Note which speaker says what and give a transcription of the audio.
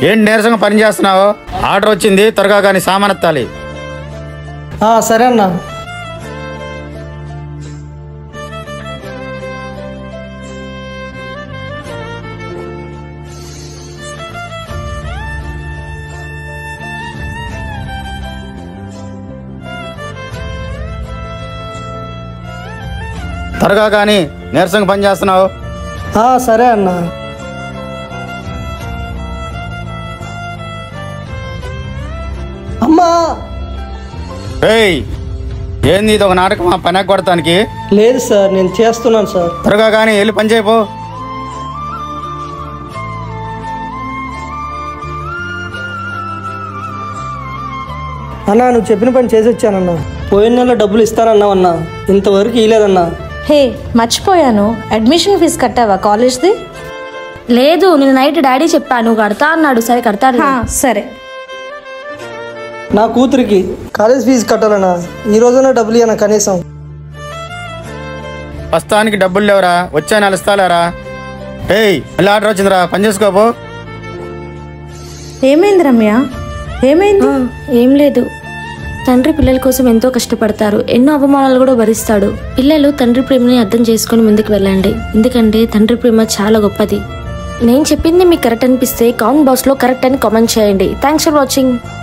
Speaker 1: ఏంటి నీరసంగా పని చేస్తున్నావు? ఆర్డర్ వచ్చింది, త్వరగా కానీ సామాన్ ఎత్తాలి.
Speaker 2: సరే అన్న.
Speaker 1: త్వరగా కానీ నీరసంగా పని చేస్తున్నావు.
Speaker 2: సరే అన్న. అమ్మా!
Speaker 1: ఏయ్, ఏంది ఇది? ఒక నాటకమా పని కొడతానికి?
Speaker 2: లేదు సార్, నేను చేస్తున్నాను సార్.
Speaker 1: త్వరగా కానీ వెళ్ళి పని చేయపో.
Speaker 2: అన్నా, నువ్వు చెప్పిన పని చేసి వచ్చానన్నా. పోయిన నెల డబ్బులు ఇస్తానన్నావన్నా, ఇంతవరకు ఇవ్వలేదన్నా.
Speaker 3: హే, మర్చిపోయాను. అడ్మిషన్ ఫీజు కట్టావా కాలేజ్ది?
Speaker 4: లేదు, నేను నైట్ డాడీ చెప్పాను కడతా అన్నాడు. సరే కడతాడు.
Speaker 3: సరే.
Speaker 2: నా కూతురికి కాలేజ్ ఫీజు కట్టాలన్నా, ఈ రోజున డబ్బులు ఇవ్వనా కనీసం?
Speaker 1: ప్రస్తుతానికి డబ్బులు లేవరా, వచ్చా నెల ఇస్తాలేరా. ఏయ్, మళ్ళీ ఆర్డర్ వచ్చిందిరా, పని చేసుకోపో.
Speaker 3: ఏమైంది రమ్య? ఏమైంది?
Speaker 4: ఏం లేదు. తండ్రి పిల్లల కోసం ఎంతో కష్టపడతారు, ఎన్నో అవమానాలు కూడా భరిస్తాడు. పిల్లలు తండ్రి ప్రేమని అర్థం చేసుకుని ముందుకు వెళ్ళండి, ఎందుకంటే తండ్రి ప్రేమ చాలా గొప్పది. నేను చెప్పింది మీకు కరెక్ట్ అనిపిస్తే కామెంట్ బాక్స్లో కరెక్ట్ అని కామెంట్ చేయండి. Thanks for watching.